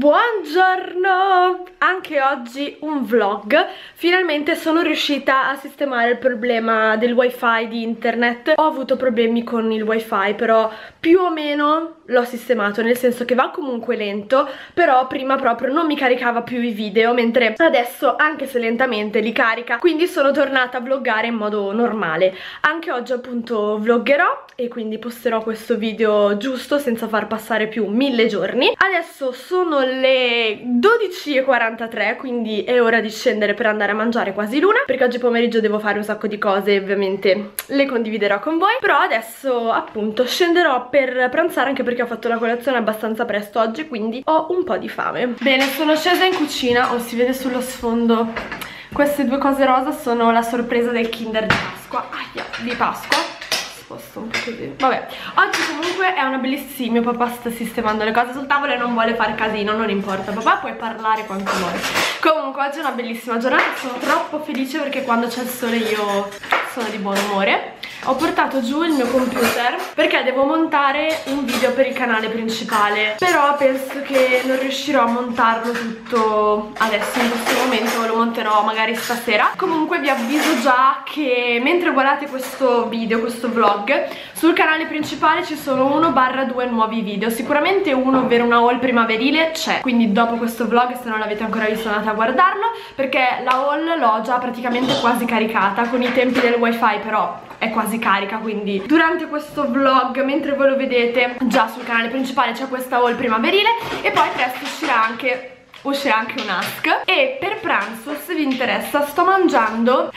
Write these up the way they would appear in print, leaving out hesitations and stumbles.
Buongiorno! Anche oggi un vlog. Finalmente sono riuscita a sistemare il problema del wifi di internet. Ho avuto problemi con il wifi, però più o meno l'ho sistemato, nel senso che va comunque lento, però prima proprio non mi caricava più i video, mentre adesso, anche se lentamente, li carica. Quindi sono tornata a vloggare in modo normale. Anche oggi appunto vloggerò e quindi posterò questo video giusto, senza far passare più 1000 giorni. Adesso sono le 12:43, quindi è ora di scendere per andare a mangiare quasi l'una, perché oggi pomeriggio devo fare un sacco di cose e ovviamente le condividerò con voi. Però adesso appunto scenderò per pranzare, anche perché ho fatto la colazione abbastanza presto oggi, quindi ho un po' di fame. Bene, sono scesa in cucina, si vede sullo sfondo queste due cose rosa, sono la sorpresa del Kinder di Pasqua. Di Pasqua. Un po' così. Vabbè, oggi comunque è una bellissima. Mio papà sta sistemando le cose sul tavolo e non vuole fare casino, non importa, papà puoi parlare quanto vuoi. Comunque oggi è una bellissima giornata, sono troppo felice perché quando c'è il sole io sono di buon umore. Ho portato giù il mio computer perché devo montare un video per il canale principale, però penso che non riuscirò a montarlo tutto adesso in questo momento, lo monterò magari stasera. Comunque vi avviso già che mentre guardate questo video, questo vlog, sul canale principale ci sono 1/2 nuovi video. Sicuramente uno, ovvero una haul primaverile, c'è, quindi dopo questo vlog, se non l'avete ancora visto, andate a guardarlo, perché la haul l'ho già praticamente quasi caricata. Con i tempi del wifi però è quasi carica, quindi durante questo vlog, mentre voi lo vedete, già sul canale principale c'è questa haul primaverile. E poi presto uscirà anche un ask. E per pranzo, se vi interessa, sto mangiando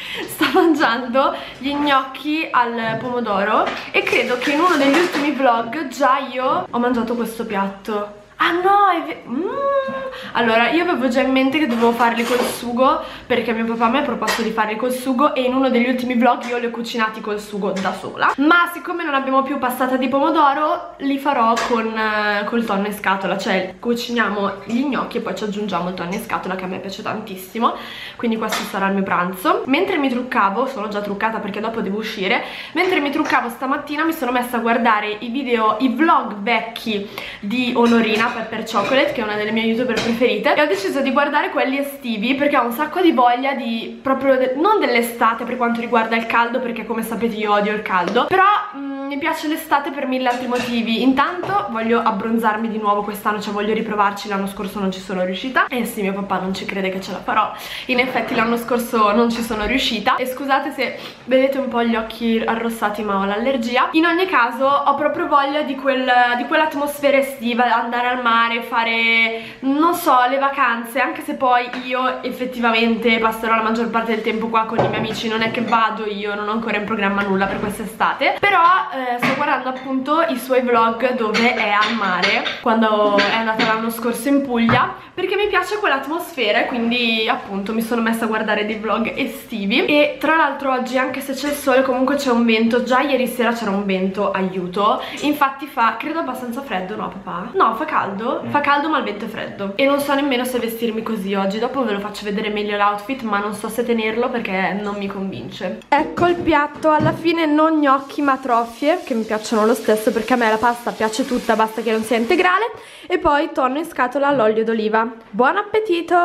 gli gnocchi al pomodoro, e credo che in uno degli ultimi vlog già io ho mangiato questo piatto. Ah no, allora, io avevo già in mente che dovevo farli col sugo, perché mio papà mi ha proposto di farli col sugo, e in uno degli ultimi vlog io li ho cucinati col sugo da sola. Ma siccome non abbiamo più passata di pomodoro, li farò col tonno in scatola. Cioè cuciniamo gli gnocchi e poi ci aggiungiamo il tonno in scatola, che a me piace tantissimo. Quindi questo sarà il mio pranzo. Mentre mi truccavo, sono già truccata perché dopo devo uscire, mentre mi truccavo stamattina mi sono messa a guardare i vlog vecchi di Onorina, Pepper Chocolate, che è una delle mie youtuber preferite, e ho deciso di guardare quelli estivi perché ho un sacco di voglia di non dell'estate per quanto riguarda il caldo, perché come sapete io odio il caldo, però mi piace l'estate per 1000 altri motivi. Intanto voglio abbronzarmi di nuovo quest'anno, cioè voglio riprovarci. L'anno scorso non ci sono riuscita, e sì, mio papà non ci crede che ce la farò. In effetti l'anno scorso non ci sono riuscita, e scusate se vedete un po' gli occhi arrossati, ma ho l'allergia. In ogni caso ho proprio voglia di quell'atmosfera estiva, andare al mare, fare, non so, le vacanze. Anche se poi io effettivamente passerò la maggior parte del tempo qua con i miei amici, non è che vado, io non ho ancora in programma nulla per quest'estate. Però sto guardando appunto i suoi vlog dove è al mare, quando è andata l'anno scorso in Puglia, perché mi piace quell'atmosfera, e quindi appunto mi sono messa a guardare dei vlog estivi. E tra l'altro oggi, anche se c'è il sole, comunque c'è un vento. Già ieri sera c'era un vento, aiuto. Infatti fa, credo, abbastanza freddo, no papà? No, fa caldo? Fa caldo, ma il vento è freddo. E non so nemmeno se vestirmi così oggi. Dopo ve lo faccio vedere meglio l'outfit, ma non so se tenerlo perché non mi convince. Ecco il piatto, alla fine non gnocchi ma trofie, che mi piacciono lo stesso perché a me la pasta piace tutta, basta che non sia integrale. E poi tonno in scatola all'olio d'oliva. Buon appetito!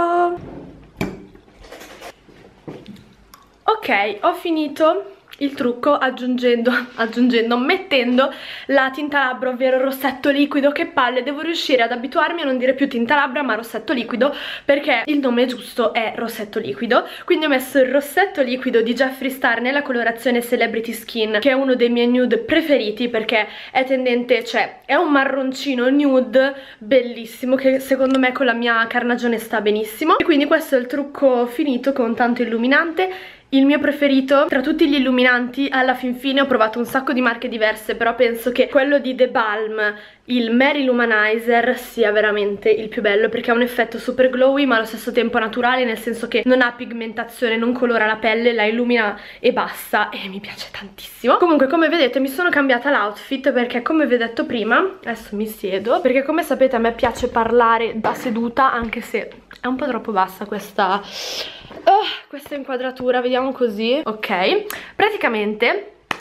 Ok, ho finito il trucco mettendo la tinta labbra, ovvero il rossetto liquido. Che palle, devo riuscire ad abituarmi a non dire più tinta labbra ma rossetto liquido, perché il nome giusto è rossetto liquido. Quindi ho messo il rossetto liquido di Jeffree Star nella colorazione Celebrity Skin, che è uno dei miei nude preferiti, perché è tendente, cioè è un marroncino nude bellissimo, che secondo me con la mia carnagione sta benissimo. E quindi questo è il trucco finito, con tanto illuminante. Il mio preferito tra tutti gli illuminanti, alla fin fine ho provato un sacco di marche diverse, però penso che quello di The Balm, il Mary Luminizer, sia veramente il più bello, perché ha un effetto super glowy ma allo stesso tempo naturale, nel senso che non ha pigmentazione, non colora la pelle, la illumina e basta, e mi piace tantissimo. Comunque, come vedete, mi sono cambiata l'outfit perché, come vi ho detto prima, adesso mi siedo, perché come sapete a me piace parlare da seduta, anche se è un po' troppo bassa questa inquadratura. Vediamo così. Ok, praticamente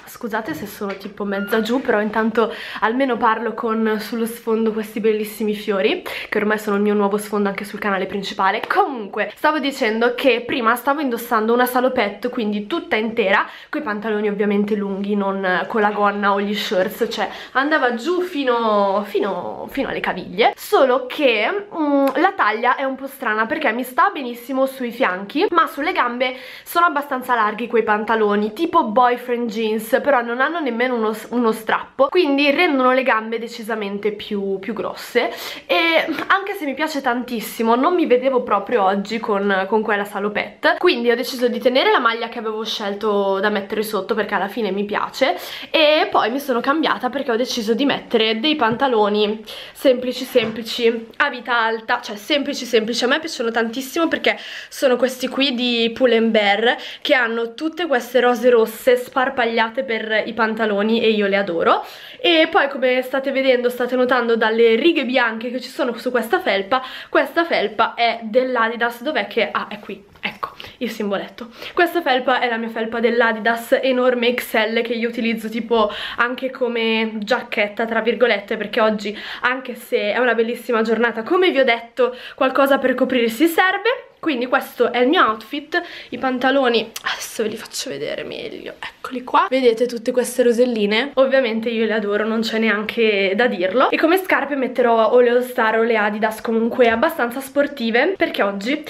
Scusate se sono tipo mezza giù, però intanto almeno parlo con sullo sfondo questi bellissimi fiori, che ormai sono il mio nuovo sfondo anche sul canale principale. Comunque, stavo dicendo che prima stavo indossando una salopette, quindi tutta intera, coi pantaloni ovviamente lunghi, non con la gonna o gli shorts, cioè andava giù fino alle caviglie, solo che la taglia è un po' strana perché mi sta benissimo sui fianchi, ma sulle gambe sono abbastanza larghi quei pantaloni, tipo boyfriend jeans, però non hanno nemmeno uno strappo, quindi rendono le gambe decisamente più grosse. E anche se mi piace tantissimo, non mi vedevo proprio oggi con quella salopette, quindi ho deciso di tenere la maglia che avevo scelto da mettere sotto perché alla fine mi piace, e poi mi sono cambiata perché ho deciso di mettere dei pantaloni semplici a vita alta, cioè semplici, a me piacciono tantissimo perché sono questi qui di Pull & Bear che hanno tutte queste rose rosse sparpagliate per i pantaloni e io le adoro. E poi, come state vedendo, state notando dalle righe bianche che ci sono su questa felpa è dell'Adidas. Dov'è che... ah, è qui, ecco il simboletto. Questa felpa è la mia felpa dell'Adidas enorme XL, che io utilizzo tipo anche come giacchetta tra virgolette, perché oggi, anche se è una bellissima giornata, come vi ho detto, qualcosa per coprirsi serve. Quindi questo è il mio outfit. I pantaloni adesso ve li faccio vedere meglio, eccoli qua, vedete tutte queste roselline, ovviamente io le adoro, non c'è neanche da dirlo. E come scarpe metterò o le All Star o le Adidas, comunque abbastanza sportive, perché oggi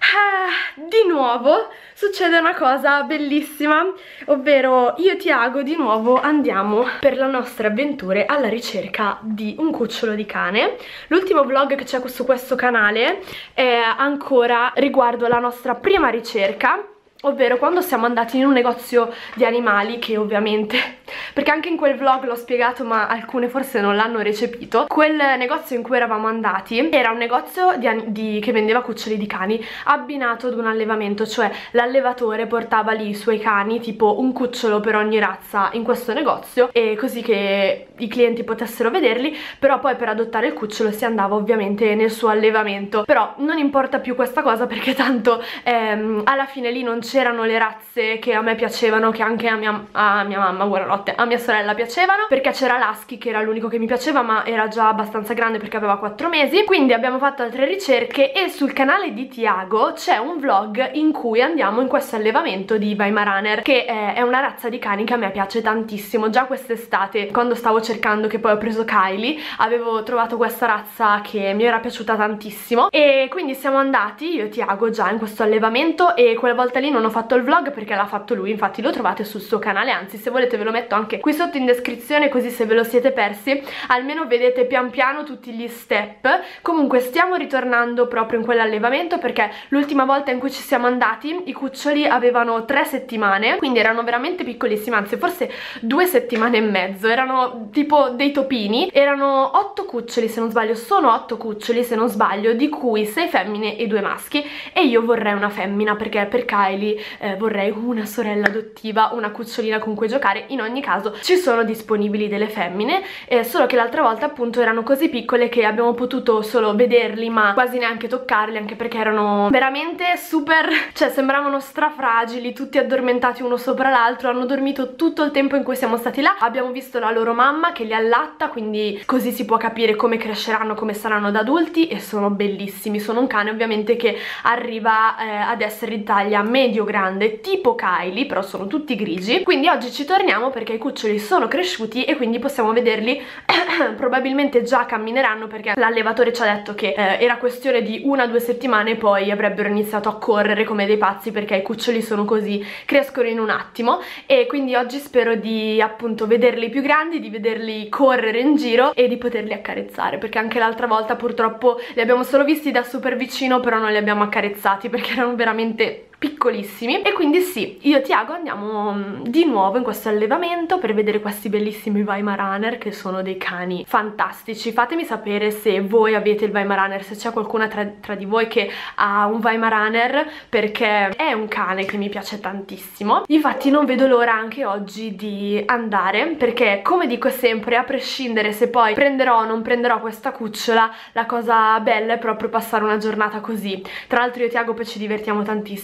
di nuovo succede una cosa bellissima, ovvero io e Tiago di nuovo andiamo per le nostre avventure alla ricerca di un cucciolo di cane. L'ultimo vlog che c'è su questo canale è ancora riguardo la nostra prima ricerca, ovvero quando siamo andati in un negozio di animali, che ovviamente, perché anche in quel vlog l'ho spiegato ma alcune forse non l'hanno recepito, quel negozio in cui eravamo andati era un negozio che vendeva cuccioli di cani abbinato ad un allevamento, cioè l'allevatore portava lì i suoi cani, tipo un cucciolo per ogni razza in questo negozio, e così che i clienti potessero vederli, però poi per adottare il cucciolo si andava ovviamente nel suo allevamento. Però non importa più questa cosa perché tanto alla fine lì non c'erano le razze che a me piacevano, che anche a mia mamma, buonanotte, a mia sorella piacevano, perché c'era l'Husky che era l'unico che mi piaceva, ma era già abbastanza grande perché aveva 4 mesi. Quindi abbiamo fatto altre ricerche e sul canale di Tiago c'è un vlog in cui andiamo in questo allevamento di Weimaraner, che è una razza di cani che a me piace tantissimo. Già quest'estate, quando stavo cercando, che poi ho preso Kylie, avevo trovato questa razza che mi era piaciuta tantissimo, e quindi siamo andati io e Tiago già in questo allevamento, e quella volta lì non ho fatto il vlog perché l'ha fatto lui, infatti lo trovate sul suo canale, anzi se volete ve lo metto anche qui sotto in descrizione, così se ve lo siete persi almeno vedete pian piano tutti gli step. Comunque stiamo ritornando proprio in quell'allevamento perché l'ultima volta in cui ci siamo andati i cuccioli avevano 3 settimane, quindi erano veramente piccolissimi, anzi forse 2 settimane e mezzo, erano tipo dei topini, erano 8 cuccioli se non sbaglio, sono 8 cuccioli se non sbaglio, di cui 6 femmine e 2 maschi, e io vorrei una femmina perché per Kylie vorrei una sorella adottiva, una cucciolina con cui giocare. In ogni caso ci sono disponibili delle femmine, solo che l'altra volta appunto erano così piccole che abbiamo potuto solo vederli ma quasi neanche toccarli, anche perché erano veramente super, cioè sembravano strafragili, tutti addormentati uno sopra l'altro. Hanno dormito tutto il tempo in cui siamo stati là, abbiamo visto la loro mamma che li allatta, quindi così si può capire come cresceranno, come saranno da adulti, e sono bellissimi. Sono un cane ovviamente che arriva ad essere di taglia medio grande, tipo Kylie, però sono tutti grigi. Quindi oggi ci torniamo perché i cuccioli sono cresciuti e quindi possiamo vederli probabilmente già cammineranno, perché l'allevatore ci ha detto che era questione di 1 o 2 settimane e poi avrebbero iniziato a correre come dei pazzi, perché i cuccioli sono così, crescono in un attimo. E quindi oggi spero di appunto vederli più grandi, di vederli correre in giro e di poterli accarezzare, perché anche l'altra volta purtroppo li abbiamo solo visti da super vicino, però non li abbiamo accarezzati perché erano veramente piccolissimi. E quindi sì, io e Tiago andiamo di nuovo in questo allevamento per vedere questi bellissimi Weimaraner, che sono dei cani fantastici. Fatemi sapere se voi avete il Weimaraner, se c'è qualcuna tra di voi che ha un Weimaraner, perché è un cane che mi piace tantissimo. Infatti non vedo l'ora anche oggi di andare, perché come dico sempre, a prescindere se poi prenderò o non prenderò questa cucciola, la cosa bella è proprio passare una giornata così. Tra l'altro io e Tiago poi ci divertiamo tantissimo a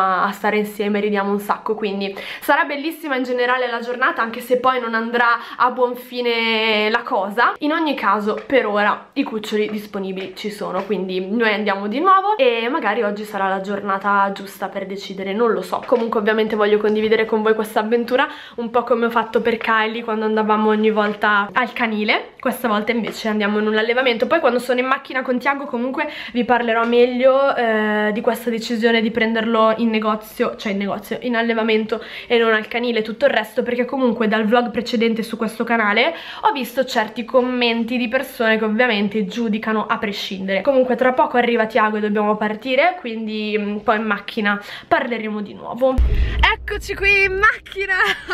a stare insieme, ridiamo un sacco, quindi sarà bellissima in generale la giornata, anche se poi non andrà a buon fine la cosa. In ogni caso per ora i cuccioli disponibili ci sono, quindi noi andiamo di nuovo e magari oggi sarà la giornata giusta per decidere, non lo so. Comunque ovviamente voglio condividere con voi questa avventura, un po' come ho fatto per Kylie quando andavamo ogni volta al canile. Questa volta invece andiamo in un allevamento. Poi quando sono in macchina con Tiago comunque vi parlerò meglio di questa decisione di prenderlo in negozio, cioè in allevamento e non al canile, tutto il resto, perché comunque dal vlog precedente su questo canale ho visto certi commenti di persone che ovviamente giudicano a prescindere. Comunque tra poco arriva Tiago e dobbiamo partire, quindi poi in macchina parleremo di nuovo. Eccoci qui in macchina.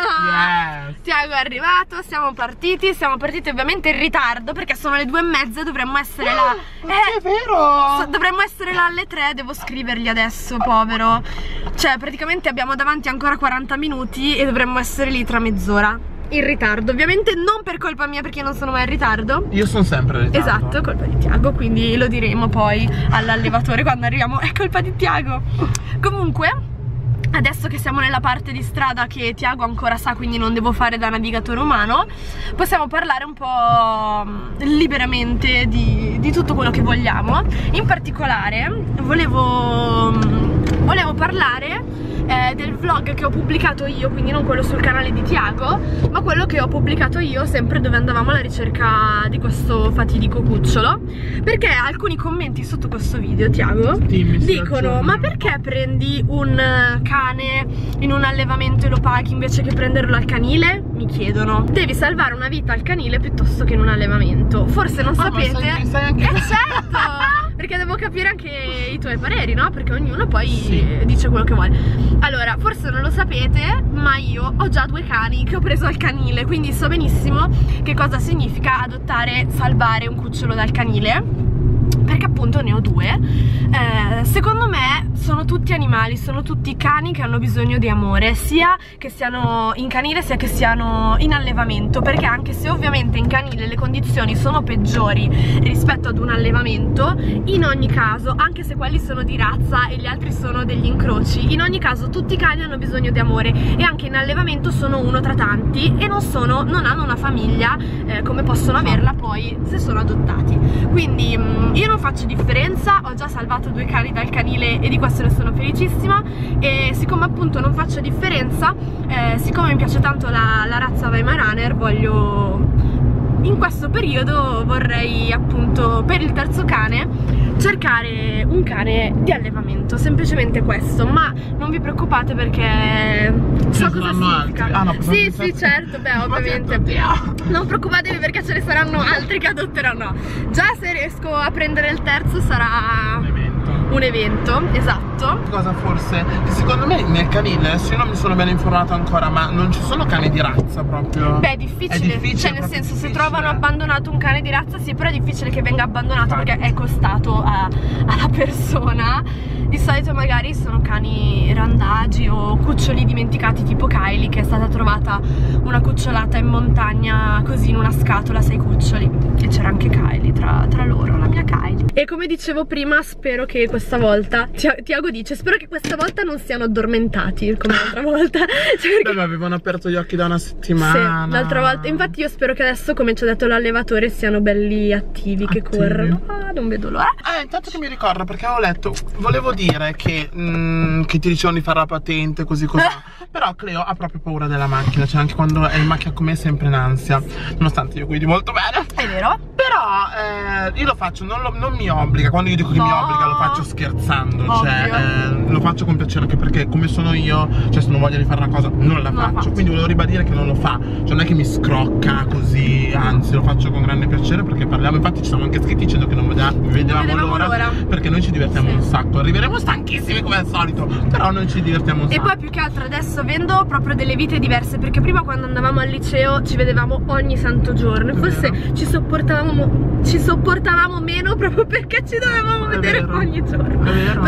Yes. Tiago è arrivato, siamo partiti ovviamente in ritardo perché sono le 2:30, dovremmo essere là. È vero! Dovremmo essere là alle 3, devo scrivergli adesso, povero. Cioè praticamente abbiamo davanti ancora 40 minuti e dovremmo essere lì tra mezz'ora. In ritardo, ovviamente non per colpa mia perché non sono mai in ritardo. Io sono sempre in ritardo. Esatto, colpa di Tiago, quindi lo diremo poi all'allevatore quando arriviamo, è colpa di Tiago. Comunque adesso che siamo nella parte di strada che Tiago ancora sa, quindi non devo fare da navigatore umano, possiamo parlare un po' liberamente di tutto quello che vogliamo. In particolare volevo parlare del vlog che ho pubblicato io, quindi non quello sul canale di Tiago, ma quello che ho pubblicato io sempre dove andavamo alla ricerca di questo fatidico cucciolo, perché alcuni commenti sotto questo video, Tiago, dicono: ma perché prendi un cane in un allevamento e lo paghi invece che prenderlo al canile? Mi chiedono. Devi salvare una vita al canile piuttosto che in un allevamento. Forse non sapete. Sai anche... certo! Perché devo capire anche i tuoi pareri, no? Perché ognuno poi dice quello che vuole. Allora, forse non lo sapete, ma io ho già 2 cani che ho preso al canile, quindi so benissimo che cosa significa adottare, salvare un cucciolo dal canile, perché appunto ne ho 2. Secondo me sono tutti animali, sono tutti cani che hanno bisogno di amore, sia che siano in canile sia che siano in allevamento, perché anche se ovviamente in canile le condizioni sono peggiori rispetto ad un allevamento, in ogni caso, anche se quelli sono di razza e gli altri sono degli incroci, in ogni caso tutti i cani hanno bisogno di amore e anche in allevamento sono uno tra tanti e non hanno una famiglia come possono averla poi se sono adottati. Quindi io non faccio differenza, ho già salvato 2 cani dal canile e di questo ne sono felicissima, e siccome appunto non faccio differenza, siccome mi piace tanto la razza Weimaraner, in questo periodo vorrei appunto per il terzo cane cercare un cane di allevamento, semplicemente questo. Ma non vi preoccupate perché so cosa significa. Ah, no, sì, certo, beh, ovviamente. Non preoccupatevi perché ce ne saranno altri che adotteranno. Già se riesco a prendere il terzo sarà un evento, esatto. Cosa forse? Che secondo me nel canile, adesso io non mi sono ben informato ancora, ma non ci sono cani di razza proprio. Beh, è difficile, cioè nel senso se trovano abbandonato un cane di razza sì, però è difficile che venga abbandonato perché è costato alla persona. Di solito magari sono cani randagi o cuccioli dimenticati, tipo Kylie, che è stata trovata una cucciolata in montagna così in una scatola, 6 cuccioli, e c'era anche Kylie tra loro, la mia Kylie. E come dicevo prima, spero che questa volta, Tiago dice, spero che questa volta non siano addormentati come l'altra volta. Cioè, perché... Beh, avevano aperto gli occhi da una settimana. Sì, l'altra volta. Infatti io spero che adesso, come ci ha detto l'allevatore, siano belli attivi, che corrono. Ah, non vedo l'ora. Intanto che mi ricordo, perché avevo letto, volevo dire che ti dicevano di fare la patente così così. Però Cleo ha proprio paura della macchina, cioè anche quando è in macchina con me è sempre in ansia, nonostante io guidi molto bene. È vero? Però io lo faccio, non mi obbliga. Quando io dico che mi obbliga lo faccio scherzando. Ovvio. Cioè lo faccio con piacere, anche perché come sono io, cioè se non voglio di fare una cosa non la faccio. Quindi volevo ribadire che non lo fa, cioè non è che mi scrocca così, anzi lo faccio con grande piacere perché parliamo. Infatti ci siamo anche scritti dicendo che non vedevamo l'ora, perché noi ci divertiamo un sacco. Arriveremo stanchissimi come al solito, però noi ci divertiamo un sacco. E poi più che altro adesso avendo proprio delle vite diverse, perché prima quando andavamo al liceo ci vedevamo ogni santo giorno e forse ci sopportavamo meno proprio perché ci dovevamo vedere ogni giorno. Però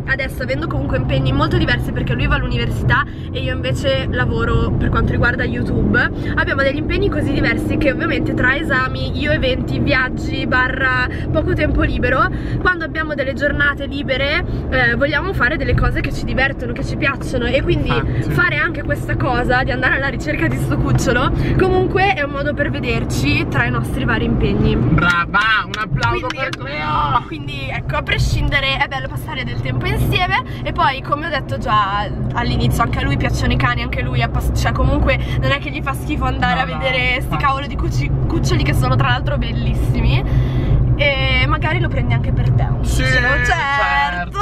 adesso, avendo comunque impegni molto diversi, perché lui va all'università e io invece lavoro per quanto riguarda YouTube, abbiamo degli impegni così diversi che ovviamente tra esami, io eventi, viaggi, barra poco tempo libero, quando abbiamo delle giornate libere vogliamo fare delle cose che ci divertono, che ci piacciono, e quindi fare anche questa cosa di andare alla ricerca di sto cucciolo comunque è un modo per vederci tra i nostri vari impegni. Brava, un applauso per Cleo! Quindi ecco, a prescindere è bello passare del tempo insieme, e poi come ho detto già all'inizio anche a lui piacciono i cani, anche lui cioè comunque non è che gli fa schifo andare a vedere sti cavolo di cuccioli che sono tra l'altro bellissimi, e magari lo prendi anche per te un cucciolo. Sì, certo.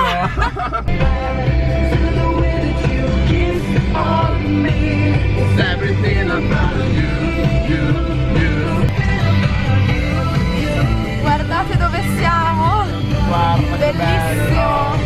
Guardate dove siamo. Guarda, bellissimo.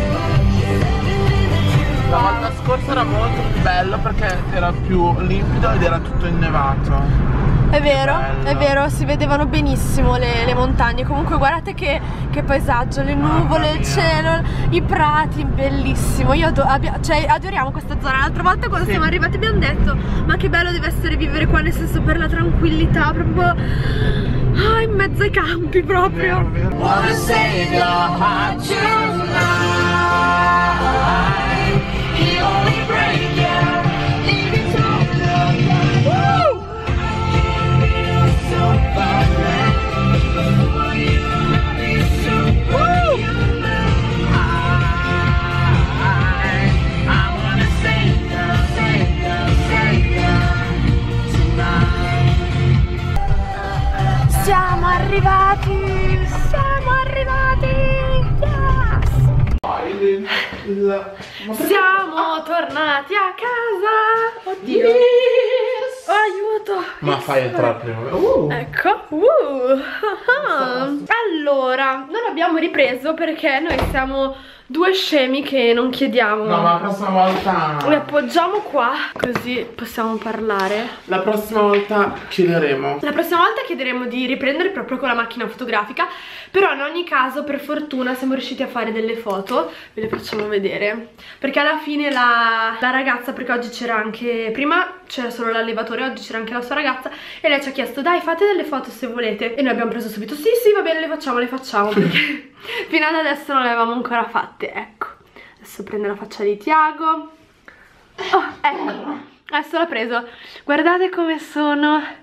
La volta scorsa era molto più bello perché era più limpido ed era tutto innevato. È vero, si vedevano benissimo le montagne. Comunque guardate che paesaggio, le nuvole, il cielo, i prati, bellissimo. Io adoriamo questa zona. L'altra volta quando siamo arrivati abbiamo detto: ma che bello deve essere vivere qua, nel senso, per la tranquillità, proprio in mezzo ai campi proprio. Wanna save your heart tonight. You only break your leave it to Siamo arrivati! Siamo arrivati! Yes! Siamo tornati a casa! Oddio! Yes. Aiuto! Ma fai entrare prima. Ecco! Allora, non abbiamo ripreso perché noi siamo due scemi che non chiediamo. No, ma la prossima volta li appoggiamo qua, così possiamo parlare. La prossima volta chiederemo. La prossima volta chiederemo di riprendere proprio con la macchina fotografica. Però in ogni caso, per fortuna, siamo riusciti a fare delle foto. Ve le facciamo vedere. Perché alla fine la ragazza, perché oggi c'era anche, prima c'era solo l'allevatore, oggi c'era anche la sua ragazza, e lei ci ha chiesto: dai, fate delle foto se volete. E noi abbiamo preso subito: sì, va bene, le facciamo. Perché fino ad adesso non le avevamo ancora fatte. Ecco, adesso prendo la faccia di Tiago. Oh, ecco, adesso l'ho preso. Guardate come sono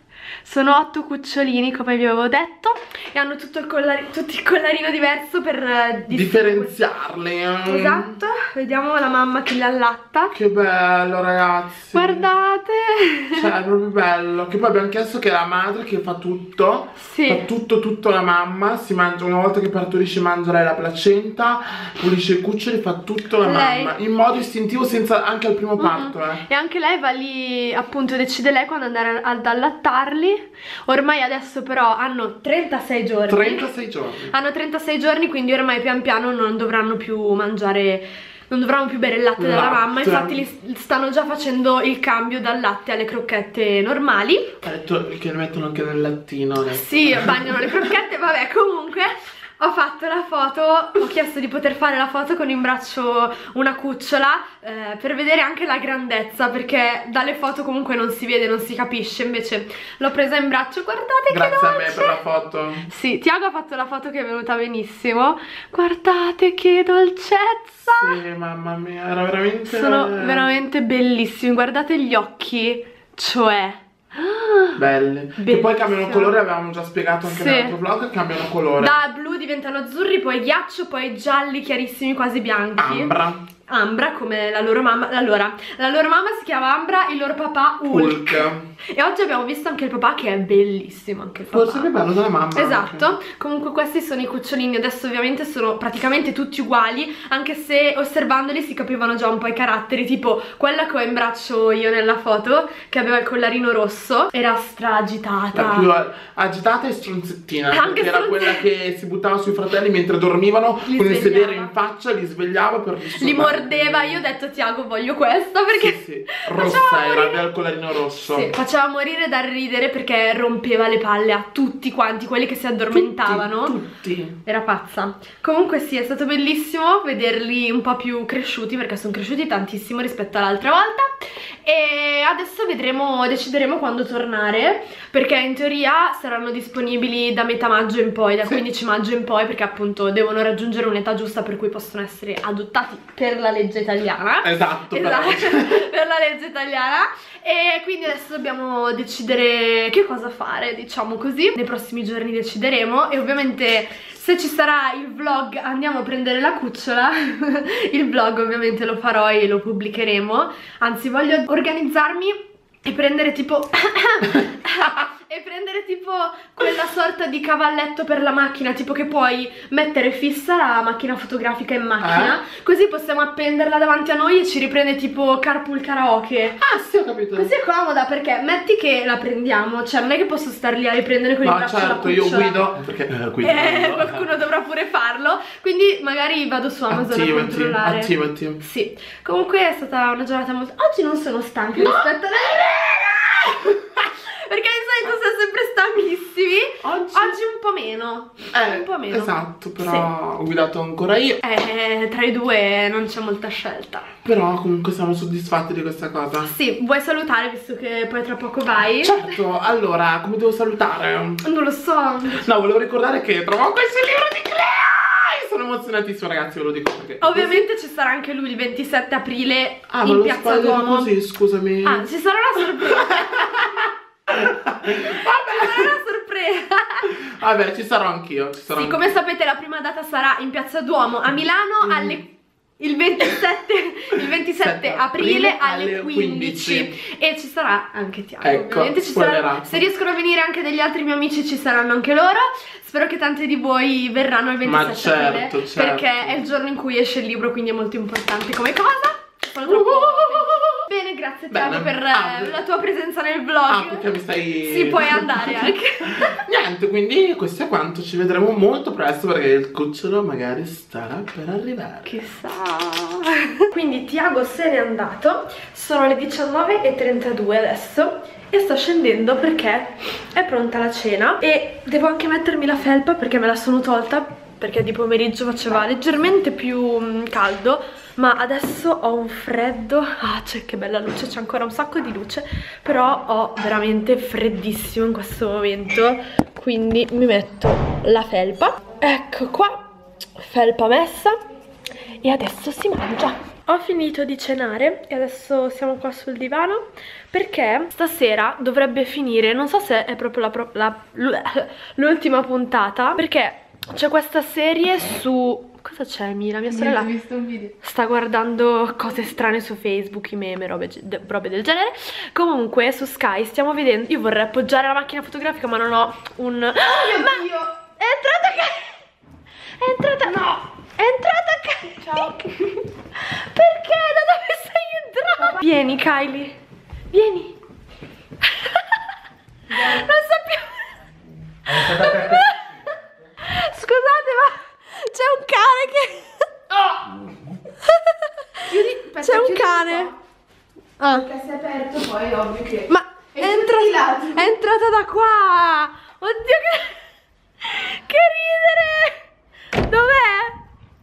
8 cucciolini, come vi avevo detto, e hanno tutto tutti il collarino diverso per differenziarli. Esatto, vediamo la mamma che li allatta. Che bello, ragazzi. Guardate. Cioè, è proprio bello. Che poi abbiamo chiesto che è la madre che fa tutto. Sì. Fa tutto la mamma. Si mangia, una volta che partorisce mangia lei la placenta, pulisce i cuccioli, fa tutto la mamma. In modo istintivo, senza anche al primo parto. E anche lei va lì, appunto, decide lei quando andare ad allattarli. Ormai adesso però hanno 36 giorni. 36 giorni. Hanno 36 giorni, quindi ormai pian piano non dovranno più mangiare, non dovranno più bere il latte della mamma. Infatti stanno già facendo il cambio dal latte alle crocchette normali. Ha detto che le mettono anche nel lattino. Sì, bagnano le crocchette, vabbè, comunque ho fatto la foto, ho chiesto di poter fare la foto con in braccio una cucciola per vedere anche la grandezza, perché dalle foto comunque non si vede, non si capisce. Invece l'ho presa in braccio, guardate che dolce! Grazie a me per la foto. Sì, Tiago ha fatto la foto che è venuta benissimo. Guardate che dolcezza! Sì, mamma mia, era veramente... Sono veramente bellissimi, guardate gli occhi, cioè... belli. Che poi cambiano colore, avevamo già spiegato anche nell'altro vlog, cambiano colore. Da blu diventano azzurri, poi ghiaccio, poi gialli chiarissimi, quasi bianchi. Ambra, come la loro mamma. Allora, la loro mamma si chiama Ambra, il loro papà Hulk. E oggi abbiamo visto anche il papà, che è bellissimo anche il papà. Forse più bello della mamma. Esatto, anche. Comunque questi sono i cucciolini. Adesso ovviamente sono praticamente tutti uguali, anche se osservandoli si capivano già un po' i caratteri. Tipo quella che ho in braccio io nella foto, che aveva il collarino rosso, era agitata. La più agitata e stronzettina, perché era quella che si buttava sui fratelli mentre dormivano, con il sedere in faccia, li svegliava per li mordeva ardeva. Io ho detto Tiago voglio questa perché sì. Rossa era, aveva il collarino rosso. Sì, faceva morire dal ridere perché rompeva le palle a tutti quanti, quelli che si addormentavano. Tutti. Era pazza. Comunque sì, è stato bellissimo vederli un po' più cresciuti, perché sono cresciuti tantissimo rispetto all'altra volta. E adesso decideremo quando tornare, perché in teoria saranno disponibili da metà maggio in poi, da 15 maggio in poi, perché appunto devono raggiungere un'età giusta per cui possono essere adottati per la legge italiana. Esatto. Per la legge italiana. E quindi adesso dobbiamo decidere che cosa fare, diciamo così. Nei prossimi giorni decideremo, e ovviamente se ci sarà il vlog andiamo a prendere la cucciola. Il vlog ovviamente lo farò e lo pubblicheremo. Anzi, voglio organizzarmi e prendere tipo quella sorta di cavalletto per la macchina, tipo che puoi mettere fissa la macchina fotografica in macchina, così possiamo appenderla davanti a noi e ci riprende tipo carpool karaoke. Ah sì, ho capito. Così è comoda, perché metti che la prendiamo, cioè non è che posso star lì a riprendere con il braccio la cucciola. Io guido, perché qualcuno dovrà pure farlo, quindi magari vado su Amazon a controllare. Attivati. Sì, comunque è stata una giornata molto... Oggi non sono stanca rispetto alla... Perché di solito siamo sempre stanchissimi. Oggi un po' meno. Un po' meno. Esatto, però ho guidato ancora io. Tra i due non c'è molta scelta. Però comunque siamo soddisfatti di questa cosa. Sì, vuoi salutare visto che poi tra poco vai? Certo, allora, come devo salutare? Non lo so. No, volevo ricordare che trovo questo libro di Clea. Sono emozionatissimo, ragazzi, ve lo dico perché. Ovviamente ci sarà anche lui il 27 aprile in in Piazza Duomo. Così, scusami. Ah, ci sarà una sorpresa. Una sorpresa. Vabbè, ci sarò anch'io. Sì, come sapete la prima data sarà in Piazza Duomo a Milano il 27 aprile alle 15. E ci sarà anche Tiago, ecco, ovviamente ci sarà, se riescono a venire anche degli altri miei amici ci saranno anche loro. Spero che tanti di voi verranno il 27 aprile, perché è il giorno in cui esce il libro, quindi è molto importante come cosa. Sono troppo bene, grazie Tiago per la tua presenza nel vlog. Ah, perché mi stai... Sì, puoi andare anche. Niente, quindi questo è quanto. Ci vedremo molto presto, perché il cucciolo magari starà per arrivare. Chissà. Quindi Tiago se n'è andato. Sono le 19:32 adesso e sto scendendo perché è pronta la cena. E devo anche mettermi la felpa perché me la sono tolta, perché di pomeriggio faceva leggermente più caldo, ma adesso ho un freddo. Ah, che bella luce, c'è ancora un sacco di luce, però ho veramente freddissimo in questo momento, quindi mi metto la felpa. Ecco qua, felpa messa, e adesso si mangia. Ho finito di cenare e adesso siamo qua sul divano perché stasera dovrebbe finire, non so se è proprio l'ultima puntata, perché c'è questa serie su... Cosa c'è, Mila? Mia sorella ho visto un video. Sta guardando cose strane su Facebook, i meme, robe del genere. Comunque su Sky stiamo vedendo... Io vorrei appoggiare la macchina fotografica ma non ho un... Dio! È entrata... È entrata... No! È entrata... Ciao! Perché? Da dove sei entrata? Vieni Kylie, vieni. Non sappiamo... Scusate, ma c'è un cane che... C'è un cane. Perché si è aperto, poi è ovvio che... Ma è entrata da qua. Oddio, che ridere. Dov'è?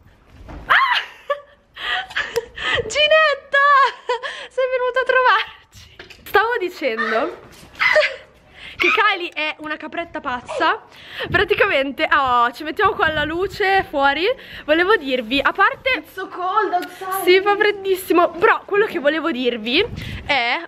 Ginetta, sei venuta a trovarci. Stavo dicendo che Kylie è una capretta pazza. Praticamente, ci mettiamo qua la luce fuori. Volevo dirvi, a parte It's so cold outside. Sì, fa freddissimo. Però quello che volevo dirvi è...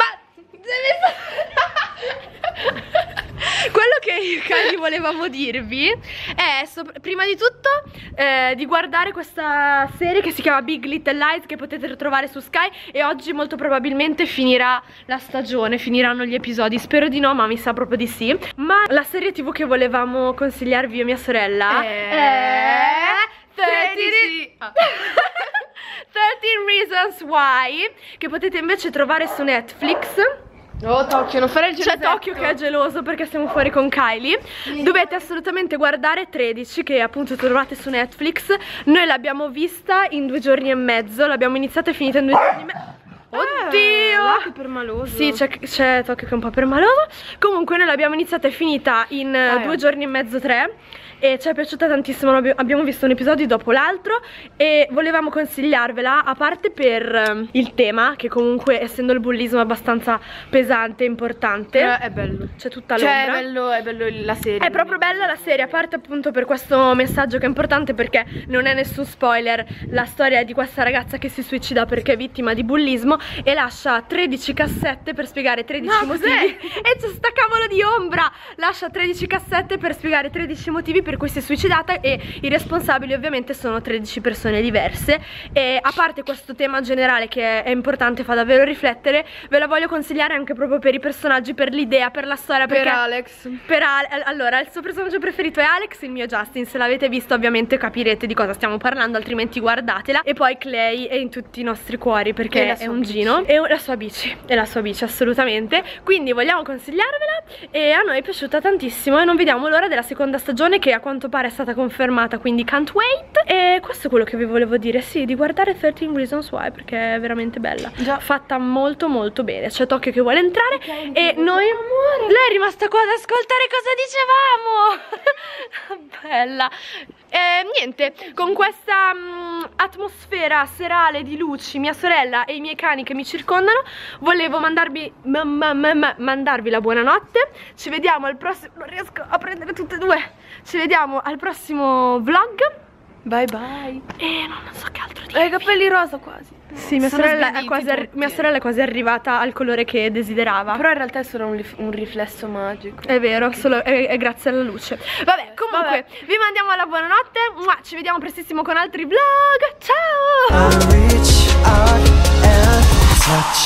Quello che io e Kylie volevamo dirvi è prima di tutto di guardare questa serie che si chiama Big Little Lies, che potete trovare su Sky, e oggi molto probabilmente finirà la stagione, finiranno gli episodi, spero di no ma mi sa proprio di sì. Ma la serie TV che volevamo consigliarvi io e mia sorella è 13 Reasons Why, che potete invece trovare su Netflix. Oh Tokyo, non fare il gelosetto. C'è Tokyo che è geloso perché siamo fuori con Kylie. Dovete assolutamente guardare 13, che appunto trovate su Netflix. Noi l'abbiamo vista in 2 giorni e mezzo. L'abbiamo iniziata e finita in 2 giorni e mezzo. Oddio! Che permaloso. Sì, c'è Tokyo che è un po' permaloso. Comunque noi l'abbiamo iniziata e finita in 2 giorni e mezzo, 3. E ci è piaciuta tantissimo, abbiamo visto un episodio dopo l'altro e volevamo consigliarvela, a parte per il tema, che comunque essendo il bullismo è abbastanza pesante e importante. È bello. C'è tutta l'ombra. È bello la serie. È proprio bella la serie, a parte appunto per questo messaggio che è importante, perché non è nessun spoiler. La storia è di questa ragazza che si suicida perché è vittima di bullismo e lascia 13 cassette per spiegare 13 motivi. E c'è sta cavolo di ombra! Lascia 13 cassette per spiegare 13 motivi per cui si è suicidata, e i responsabili ovviamente sono 13 persone diverse. E a parte questo tema generale che è importante, fa davvero riflettere, ve la voglio consigliare anche proprio per i personaggi, per l'idea, per la storia, per Alex. Allora, il suo personaggio preferito è Alex, il mio Justin. Se l'avete visto ovviamente capirete di cosa stiamo parlando, altrimenti guardatela. E poi Clay è in tutti i nostri cuori perché è un Gino. E la sua bici, assolutamente. Quindi vogliamo consigliarvela e a noi è piaciuta tantissimo e non vediamo l'ora della seconda stagione, che a quanto pare è stata confermata, quindi can't wait. E questo è quello che vi volevo dire, sì, di guardare 13 Reasons Why, perché è veramente bella. Già. Fatta molto molto bene. C'è Tokyo che vuole entrare e noi... Lei è rimasta qua ad ascoltare cosa dicevamo. Bella. Niente, con questa atmosfera serale di luci, mia sorella e i miei cani che mi circondano, volevo mandarvi la buonanotte. Ci vediamo al prossimo... Non riesco a prendere tutte e due. Ci vediamo al prossimo vlog. Bye bye. E non so che altro dire. Hai i capelli rosa quasi. Sì, mia sorella è quasi arrivata al colore che desiderava. Però in realtà è solo un riflesso magico. È vero, solo è grazie alla luce. Vabbè, comunque vi mandiamo alla buonanotte. Ci vediamo prestissimo con altri vlog. Ciao.